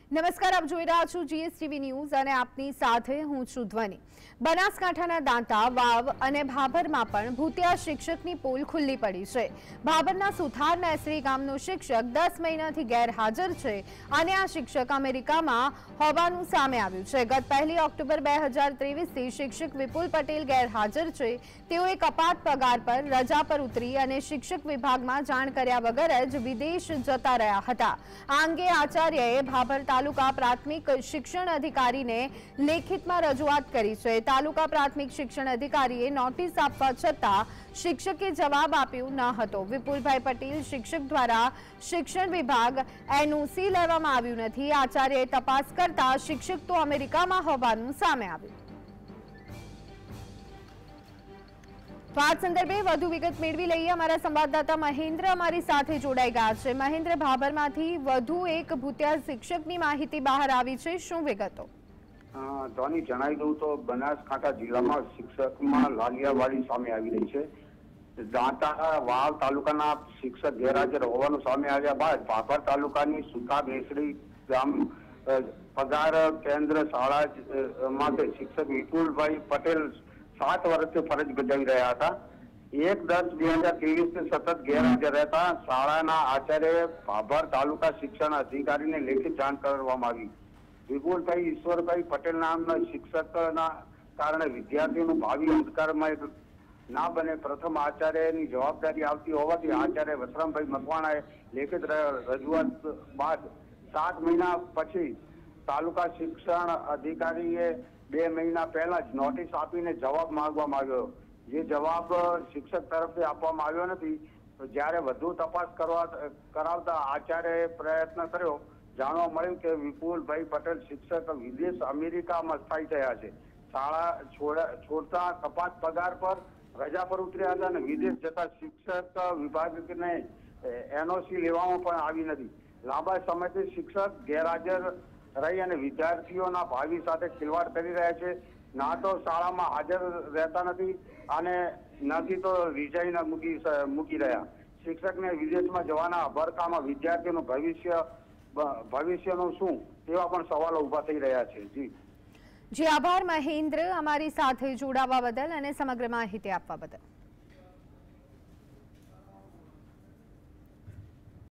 નમસ્કાર, આપ જોઈ રહ્યા છો જીએસટીવી ન્યૂઝ અને આપની સાથે હું છું ધ્વની। બનાસકાંઠાના દાંતા, વાવ અને ભાભરમાં પણ ભૂતિયા શિક્ષકની પોલ ખુલ્લી પડી છે। ભાભરના સુથાર નેસરી ગામનો શિક્ષક 10 મહિનાથી ગેરહાજર છે અને આ શિક્ષક અમેરિકામાં હોવાનું સામે આવ્યું છે। ગત 1 ઓક્ટોબર 2023થી શિક્ષક વિપુલ પટેલ ગેરહાજર છે। તેઓએ કપાત પગાર પર રજા પર ઉતરી અને શિક્ષક વિભાગમાં જાણ કર્યા વગર જ વિદેશ જતા રહ્યા હતા। આ અંગે આચાર્યએ ભાભર तालुका प्राथमिक शिक्षण अधिकारी ने लेखित में रजूआत करी है। तालुका प्राथमिक शिक्षण अधिकारी नोटिस आपवा छतां शिक्षके जवाब आप्यो न हतो। विपुलभाई पटेल शिक्षक द्वारा शिक्षण विभाग एनओसी लेवामां आव्युं नथी। आचार्यए तपास करता शिक्षक तो अमेरिकामां होवानुं सामे आव्युं। तो आ संदर्भे વધુ વિગત મેળવી લઈએ। અમારા સંવાદદાતા મહેન્દ્ર અમારી સાથે જોડાઈ ગયા છે। મહેન્દ્ર, ભાભરમાંથી વધુ એક ભૂતિયા શિક્ષકની માહિતી બહાર આવી છે, શું વિગતો? ધોની જણાવી દઉં તો બનાસકાંઠા જિલ્લામાં શિક્ષકમાં લાલિયાવાડી સામે આવી રહી છે। દાંતા વાવ તાલુકાના શિક્ષક ગેરહાજર હોવાનું સામે આવ્યા બાદ ભાભર તાલુકાની સુથાર નેસડી ગામ પગાર કેન્દ્ર શાળા માટે શિક્ષક વિપુલભાઈ પટેલ 7 વર્ષથી ફરજ બજાવી રહ્યા હતા। 1/10/2023 સતત ગેરહાજર રહેતા શાળાના આચાર્ય ભાભર તાલુકા શિક્ષણ અધિકારીને લેખિત જાણ કરવામાં આવી। વિપુલભાઈ ઈશ્વરભાઈ પટેલ નામના શિક્ષકના કારણે વિદ્યાર્થીઓનું ભાવિ અંધકારમય ના બને પ્રથમ આચાર્યની જવાબદારી આવતી હોવાથી આચાર્ય વસરામભાઈ મકવાણાએ લેખિત રજૂઆત બાદ 7 મહિના પછી તાલુકા શિક્ષણ અધિકારીએ 2 મહિના પહેલા જ નોટિસ આપીને જવાબ માંગવામાં આવ્યો। જે જવાબ શિક્ષક તરફથી આપવામાં આવ્યો નથી। જ્યારે વધુ તપાસ કરાવતા આચાર્યએ પ્રયત્ન કર્યો। જાણવા મળ્યું કે વિપુલભાઈ પટેલ શિક્ષક વિદેશ અમેરિકામાં સ્થાયી થયા છે। શાળા છોડતા કપાત પગાર પર રજા પર ઉતર્યા હતા અને વિદેશ જતા શિક્ષક વિભાગને એનઓસી લેવામાં પણ આવી નથી। લાંબા સમયથી શિક્ષક ગેરહાજર રહી અને વિદ્યાર્થીઓના ભાવિ સાથે ખિલવાડ કરી રહ્યા છે। ના તો શાળામાં હાજર રહેતા નથી અને નથી તો રિઝાઇન મૂકી રહ્યા। શિક્ષકને વિદેશમાં જવાના અભરકામાં વિદ્યાર્થીઓનું ભવિષ્યનું શું તેવા પણ સવાલો ઉભા થઈ રહ્યા છે। જી આભાર મહેન્દ્ર, અમારી સાથે જોડાવા બદલ અને સમગ્ર માહિતી આપવા બદલ।